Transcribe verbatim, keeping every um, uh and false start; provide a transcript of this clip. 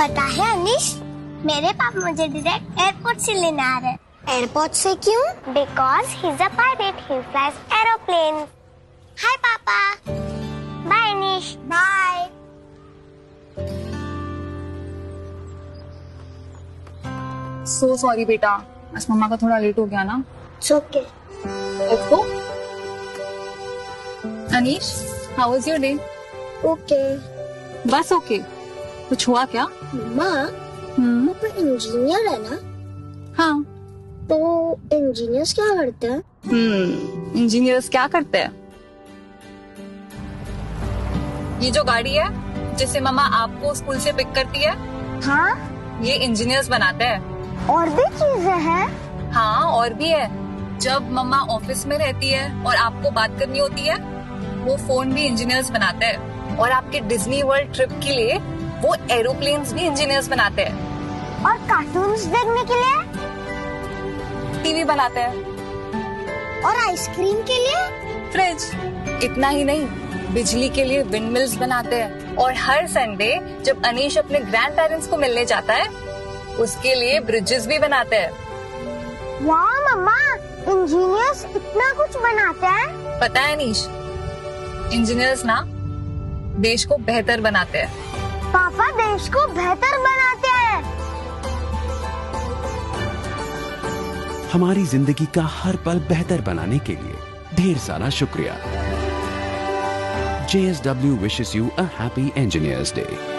पता है अनीश, मेरे पापा मुझे डायरेक्ट एयरपोर्ट से लेने आ रहे हैं। एयरपोर्ट से क्यों? Because he's a pilot. He flies aeroplanes. Hi पापा। Bye Anish. Bye। So sorry बेटा, आज मम्मा का थोड़ा लेट हो गया ना। It's okay। Let's go। Anish, how was your day? Okay। बस ओके okay. कुछ हुआ क्या? मम्मा, हम्म पापा इंजीनियर है ना? हाँ। तो इंजीनियर्स क्या करते हैं? हम्म इंजीनियर्स क्या करते हैं? ये जो गाड़ी है जिससे मम्मा आपको स्कूल से पिक करती है, हाँ, ये इंजीनियर्स बनाते हैं। और भी चीजें हैं? हाँ और भी है। जब मम्मा ऑफिस में रहती है और आपको बात करनी होती है, वो फोन भी इंजीनियर्स बनाते हैं। और आपके डिज्नी वर्ल्ड ट्रिप के लिए वो एरोप्लेन्स भी इंजीनियर्स बनाते हैं। और कार्टून्स देखने के लिए? टीवी बनाते हैं। और आइसक्रीम के लिए? फ्रिज। इतना ही नहीं, बिजली के लिए विंडमिल्स बनाते हैं। और हर संडे जब अनीश अपने ग्रैंड पेरेंट्स को मिलने जाता है, उसके लिए ब्रिजेस भी बनाते हैं। वाह मम्मा, इंजीनियर्स इतना कुछ बनाते हैं। पता है अनीश, इंजीनियर्स ना देश को बेहतर बनाते हैं। पापा देश को बेहतर बनाते हैं। हमारी जिंदगी का हर पल बेहतर बनाने के लिए ढेर सारा शुक्रिया। J S W wishes you a happy Engineers Day.